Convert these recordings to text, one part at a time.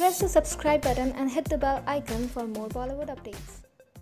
Press the subscribe button and hit the bell icon for more Bollywood updates.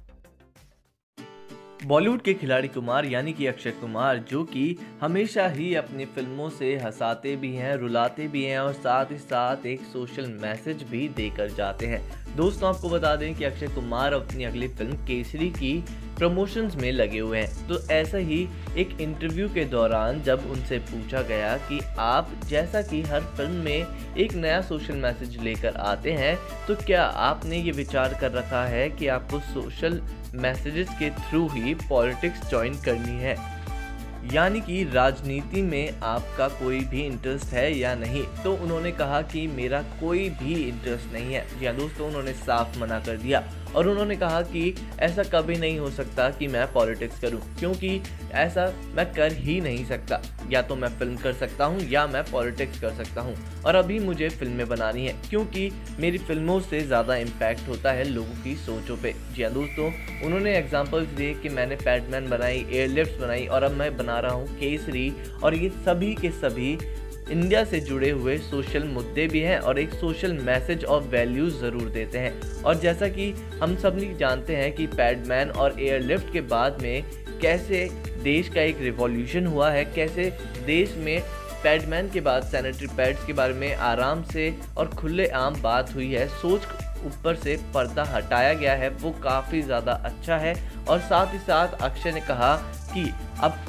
Bollywood के खिलाड़ी कुमार यानी कि अक्षय कुमार, जो कि हमेशा ही अपनी फिल्मों से हंसाते भी हैं, रुलाते भी हैं और साथ ही साथ एक सोशल मैसेज भी देकर जाते हैं। दोस्तों, आपको बता दें कि अक्षय कुमार अपनी अगली फिल्म केसरी की प्रमोशंस में लगे हुए हैं। तो ऐसा ही एक इंटरव्यू के दौरान जब उनसे पूछा गया कि आप जैसा कि हर फिल्म में एक नया सोशल मैसेज लेकर आते हैं, तो क्या आपने ये विचार कर रखा है कि आपको सोशल मैसेजेस के थ्रू ही पॉलिटिक्स ज्वाइन करनी है, यानी कि राजनीति में आपका कोई भी इंटरेस्ट है या नहीं? तो उन्होंने कहा कि मेरा कोई भी इंटरेस्ट नहीं है। जी हाँ दोस्तों, उन्होंने साफ मना कर दिया और उन्होंने कहा कि ऐसा कभी नहीं हो सकता कि मैं पॉलिटिक्स करूं, क्योंकि ऐसा मैं कर ही नहीं सकता। या तो मैं फिल्म कर सकता हूं या मैं पॉलिटिक्स कर सकता हूं, और अभी मुझे फिल्में बनानी है क्योंकि मेरी फिल्मों से ज़्यादा इम्पैक्ट होता है लोगों की सोचों पे। जी हाँ दोस्तों, उन्होंने एग्जांपल्स दिए कि मैंने पैडमैन बनाई, एयरलिफ्ट्स बनाई और अब मैं बना रहा हूँ केसरी, और ये सभी के सभी इंडिया से जुड़े हुए सोशल मुद्दे भी हैं और एक सोशल मैसेज और वैल्यूज़ ज़रूर देते हैं। और जैसा कि हम सब जानते हैं कि पैडमैन और एयरलिफ्ट के बाद में कैसे देश का एक रिवॉल्यूशन हुआ है, कैसे देश में पैडमैन के बाद सैनिटरी पैड्स के बारे में आराम से और खुलेआम बात हुई है, सोच ऊपर से पर्दा हटाया गया है, वो काफ़ी ज़्यादा अच्छा है। और साथ ही साथ अक्षय ने कहा कि अब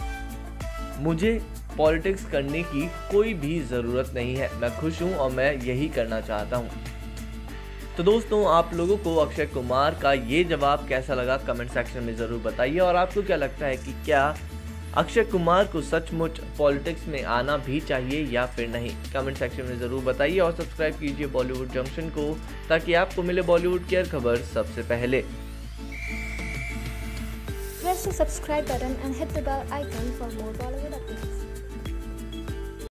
मुझे पॉलिटिक्स करने की कोई भी ज़रूरत नहीं है, मैं खुश हूँ और मैं यही करना चाहता हूँ। तो दोस्तों, आप लोगों को अक्षय कुमार का ये जवाब कैसा लगा कमेंट सेक्शन में ज़रूर बताइए, और आपको क्या लगता है कि क्या अक्षय कुमार को सचमुच पॉलिटिक्स में आना भी चाहिए या फिर नहीं? कमेंट सेक्शन में ज़रूर बताइए और सब्सक्राइब कीजिए बॉलीवुड जंक्शन को, ताकि आपको मिले बॉलीवुड की हर खबर सबसे पहले। Press the subscribe button and hit the bell icon for more Bollywood updates.